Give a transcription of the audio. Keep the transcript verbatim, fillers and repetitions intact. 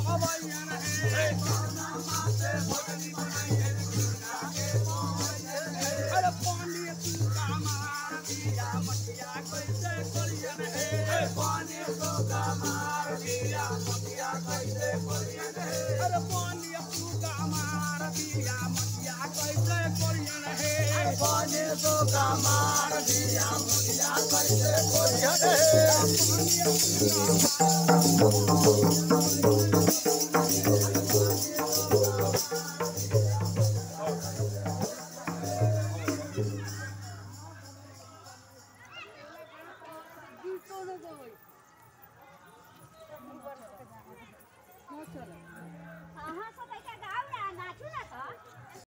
पवैयन है कारनामा से भगनी बनाई है दुर्गा के पवैयन है अरे पानी तू का मार दिया मटिया कैसे करियन है पानी तू का मार दिया मटिया कैसे करियन है अरे पानी तू का मार दिया मटिया कैसे करियन है पानी तू का मार दिया मटिया कैसे करियन है